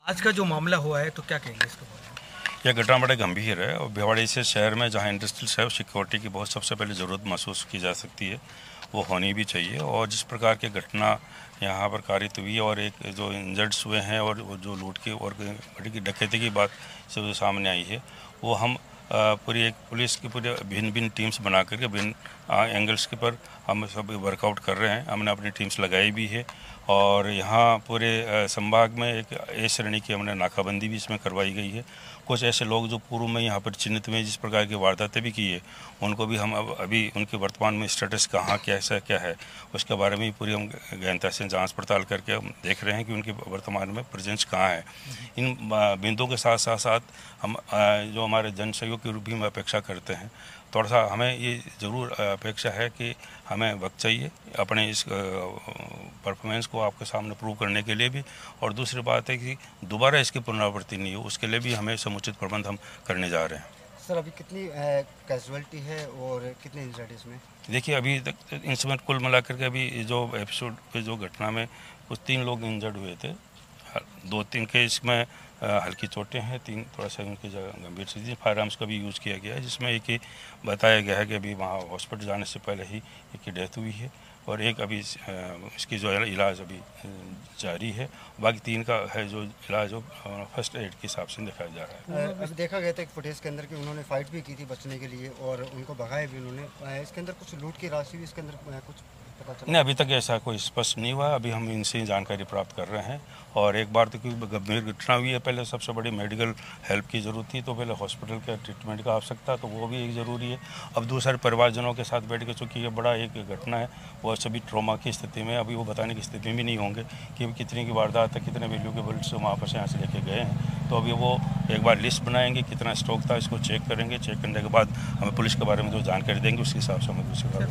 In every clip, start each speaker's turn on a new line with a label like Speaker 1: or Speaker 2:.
Speaker 1: आज का जो मामला हुआ है तो क्या कहेंगे इसके बारे में?
Speaker 2: यह घटना बड़े गंभीर है और भिवाड़ी से शहर में जहां इंडस्ट्रियल है सिक्योरिटी की बहुत सबसे पहले ज़रूरत महसूस की जा सकती है, वो होनी भी चाहिए। और जिस प्रकार की घटना यहाँ पर कारित हुई और एक जो इंजर्ड्स हुए हैं और वो जो लूट की और बड़ी की डकैती की बात से सामने आई है, वो हम पूरी एक पुलिस की पूरी भिन्न भिन्न टीम्स बना करके भिन्न एंगल्स के पर हम सब वर्कआउट कर रहे हैं। हमने अपनी टीम्स लगाई भी है और यहाँ पूरे संभाग में एक ए श्रेणी की हमने नाकाबंदी भी इसमें करवाई गई है। कुछ ऐसे लोग जो पूर्व में यहाँ पर चिन्हित में जिस प्रकार की वारदातें भी की है, उनको भी हम अभी उनके वर्तमान में स्टेटस कहाँ कैसा क्या है उसके बारे में पूरी हम गहनता से जांच पड़ताल करके हम देख रहे हैं कि उनके वर्तमान में प्रेजेंस कहाँ है। इन बिंदुओं के साथ साथ साथ हम जो हमारे जन सहयोग की भी हम अपेक्षा करते हैं, थोड़ा सा हमें ये ज़रूर अपेक्षा है कि हमें वक्त चाहिए अपने इस परफॉर्मेंस को आपके सामने प्रूव करने के लिए भी, और दूसरी बात है कि दोबारा इसकी पुनरावृत्ति नहीं हो उसके लिए भी हमें समुचित प्रबंध हम करने जा रहे हैं।
Speaker 3: सर, अभी कितनी कैजुअलिटी है और कितने इंजर्ड इसमें?
Speaker 2: देखिए, अभी तक इंस्ट्रूमेंट कुल मिलाकर के अभी जो एपिसोड पे जो घटना में कुछ 3 लोग इंजर्ड हुए थे, 2-3 के इसमें हल्की चोटें हैं, 3 थोड़ा सा उनकी गंभीर स्थिति। फायर आर्म्स का भी यूज़ किया गया है, जिसमें एक ही बताया गया है कि अभी वहाँ हॉस्पिटल जाने से पहले ही एक की डेथ हुई है और एक अभी इसकी जो इलाज अभी जारी है। बाकी 3 का है जो इलाज हो फर्स्ट एड के हिसाब से दिखाया जा रहा है।
Speaker 3: अभी देखा गया था एक फुटेज के अंदर कि उन्होंने फाइट भी की थी बचने के लिए और उनको भगाया भी उन्होंने। इसके अंदर कुछ लूट की राशि भी इसके अंदर कुछ पता चला?
Speaker 2: नहीं, अभी तक ऐसा कोई स्पष्ट नहीं हुआ। अभी हम इनसे जानकारी प्राप्त कर रहे हैं और एक बार तो कोई गंभीर घटना हुई है, पहले सबसे बड़ी मेडिकल हेल्प की ज़रूरत थी, तो पहले हॉस्पिटल के ट्रीटमेंट का आवश्यकता, तो वो भी एक ज़रूरी है। अब दूसरे परिवारजनों के साथ बैठ के, चूँकि ये बड़ा एक घटना है, वो सभी ट्रॉमा की स्थिति में अभी वो बताने की स्थिति में नहीं होंगे कि कितने की वारदात है, कितने वैल्यूएबल से वहाँ पर यहाँ से लेके गए हैं। तो अभी वो एक बार लिस्ट बनाएंगे, कितना स्टॉक था इसको चेक करेंगे, चेक करने के बाद हमें पुलिस के बारे में जो जानकारी देंगे उसके हिसाब से हमें दूसरी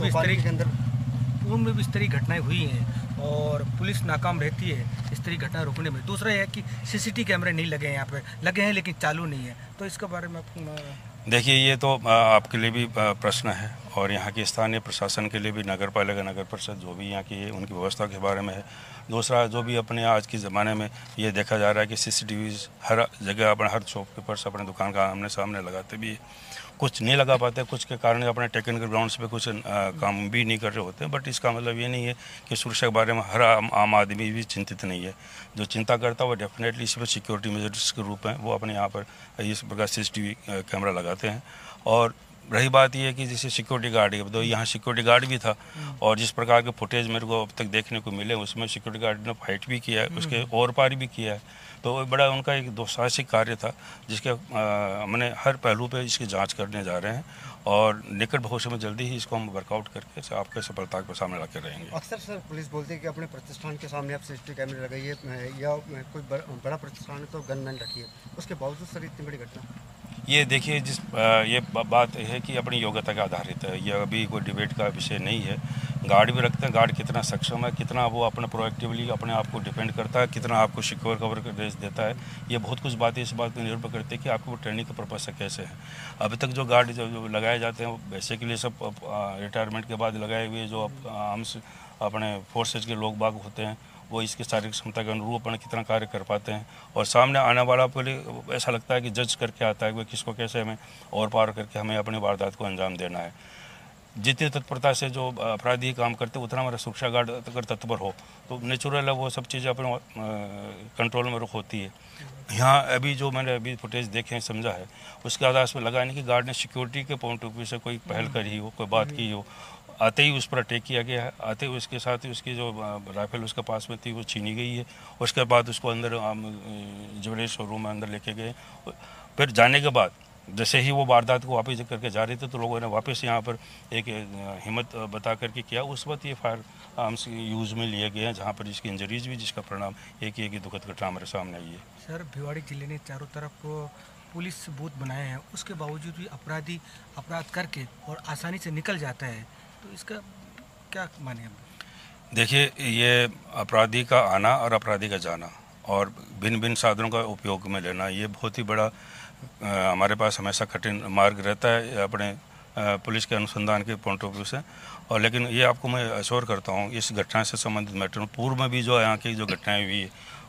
Speaker 1: पूर्व में भी इस तरह घटनाएं हुई हैं और पुलिस नाकाम रहती है इस तरह घटना रोकने में। दूसरा है कि सीसीटीवी कैमरे नहीं लगे हैं, यहाँ पे लगे हैं लेकिन चालू नहीं है, तो इसके बारे में
Speaker 2: देखिए, ये तो आपके लिए भी प्रश्न है और यहाँ के स्थानीय प्रशासन के लिए भी, नगर पालिका नगर परिषद जो भी यहाँ की है उनकी व्यवस्था के बारे में है। दूसरा, जो भी अपने आज के ज़माने में ये देखा जा रहा है कि सीसीटीवीज़ हर जगह अपने हर शॉपकीपर्स अपने दुकान का आमने सामने लगाते भी है, कुछ नहीं लगा पाते, कुछ के कारण अपने टेक्निकल ग्राउंड्स पे कुछ काम भी नहीं कर रहे होते हैं। बट इसका मतलब ये नहीं है कि सुरक्षा के बारे में हर आम आदमी भी चिंतित नहीं है। जो चिंता करता है वो डेफिनेटली इस पर सिक्योरिटी मेजर्स के रूप में वो अपने यहाँ पर इस प्रकार सीसीटीवी कैमरा लगाते हैं। और रही बात यह है कि जैसे सिक्योरिटी गार्ड है, तो यहाँ सिक्योरिटी गार्ड भी था और जिस प्रकार के फुटेज मेरे को अब तक देखने को मिले उसमें सिक्योरिटी गार्ड ने फाइट भी किया है, उसके और पार भी किया है। तो बड़ा उनका एक दुस्साहसिक कार्य था जिसके हमने हर पहलू पे इसकी जांच करने जा रहे हैं और निकट भविष्य में जल्दी ही इसको हम वर्कआउट करके आपके सफलता के सामने लाके रहेंगे।
Speaker 3: अक्सर सर पुलिस बोलती है कि अपने प्रतिष्ठान के सामने आप सीसीटीवी कैमरे लगाइए या कोई बड़ा प्रतिष्ठान है तो गनमैन रखिए, उसके बावजूद सर इतनी बड़ी घटना।
Speaker 2: ये देखिए, ये बात है कि अपनी योग्यता के आधारित है, ये अभी कोई डिबेट का विषय नहीं है। गार्ड भी रखते हैं, गार्ड कितना सक्षम है, कितना वो अपना प्रोएक्टिवली अपने आप को डिपेंड करता है, कितना आपको सिक्योर कवर कर देता है, ये बहुत कुछ बातें इस बात पर निर्भर करती है कि आपको वो ट्रेनिंग का पर्पज से कैसे है। अभी तक जो गार्ड जो लगाए जाते हैं वो बेसिकली सब रिटायरमेंट के बाद लगाए हुए जो हम अपने फोर्सेज के लोग बाग होते हैं, वो इसकी शारीरिक क्षमता के अनुरूप अपना कितना कार्य कर पाते हैं और सामने आने वाला पहले ऐसा लगता है कि जज करके आता है कि किसको कैसे हमें और पार करके हमें अपनी वारदात को अंजाम देना है। जितनी तत्परता से जो अपराधी काम करते उतना हमारा सुरक्षा गार्ड अगर तत्पर हो तो नेचुरल है वो सब चीज़ें अपने कंट्रोल में होती है। यहाँ अभी जो मैंने अभी फुटेज देखे हैं समझा है उसके आधार पर लगा नहीं कि गार्ड ने सिक्योरिटी के पॉइंट ऑफ व्यू से कोई पहल करी हो, कोई बात की हो। आते ही उस पर अटैक किया गया है, आते ही उसके साथ ही उसकी जो राइफल उसके पास में थी वो छीनी गई है। उसके बाद उसको अंदर ज्वेलरी शोरूम में अंदर लेके गए। फिर जाने के बाद जैसे ही वो वारदात को वापस करके जा रहे थे तो लोगों ने वापस यहाँ पर एक हिम्मत बता करके किया। उस वक्त ये फायर आर्म्स यूज़ में लिए गए हैं जहाँ पर इसकी इंजरीज भी, जिसका परिणाम एक ही दुखद घटना हमारे सामने आई है।
Speaker 1: सर, भिवाड़ी जिले ने चारों तरफ पुलिस बूथ बनाए हैं, उसके बावजूद भी अपराधी अपराध करके और आसानी से निकल जाता है, तो इसका क्या माने हम?
Speaker 2: देखिए, ये अपराधी का आना और अपराधी का जाना और भिन्न भिन्न साधनों का उपयोग में लेना, ये बहुत ही बड़ा हमारे पास हमेशा कठिन मार्ग रहता है अपने पुलिस के अनुसंधान के पॉइंट ऑफ व्यू से। और लेकिन ये आपको मैं अश्योर करता हूँ इस घटना से संबंधित मैटर में पूर्व में भी जो यहाँ की जो घटनाएं हुई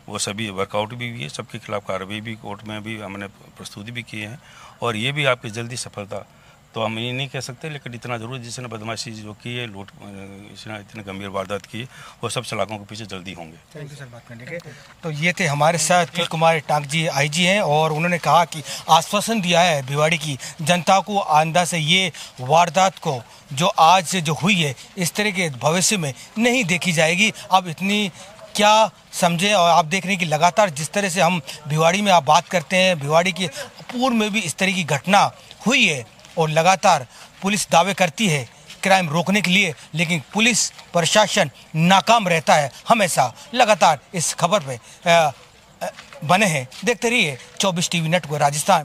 Speaker 2: वो सभी वर्कआउट भी हुई है, सबके खिलाफ कार्रवाई भी कोर्ट में भी हमने प्रस्तुति भी किए हैं और ये भी आपकी जल्दी सफलता तो हम ये नहीं कह सकते, लेकिन इतना ज़रूर जिसने बदमाशी जो की है, लूट इसने इतने गंभीर वारदात की है, वो सब सलाखों के पीछे जल्दी होंगे।
Speaker 1: थैंक यू सर बात करने के। तो ये थे हमारे साथ अनिल कुमार टांक जी आईजी हैं और उन्होंने कहा कि आश्वासन दिया है भिवाड़ी की जनता को आइंदा से ये वारदात को जो आज से जो हुई है इस तरह के भविष्य में नहीं देखी जाएगी। अब इतनी क्या समझे और आप देख रहे हैं कि लगातार जिस तरह से हम भिवाड़ी में आप बात करते हैं, भिवाड़ी की पूर्व में भी इस तरह की घटना हुई है और लगातार पुलिस दावे करती है क्राइम रोकने के लिए, लेकिन पुलिस प्रशासन नाकाम रहता है हमेशा। लगातार इस खबर पे बने हैं, देखते रहिए 24 टीवी नेटवर्क राजस्थान।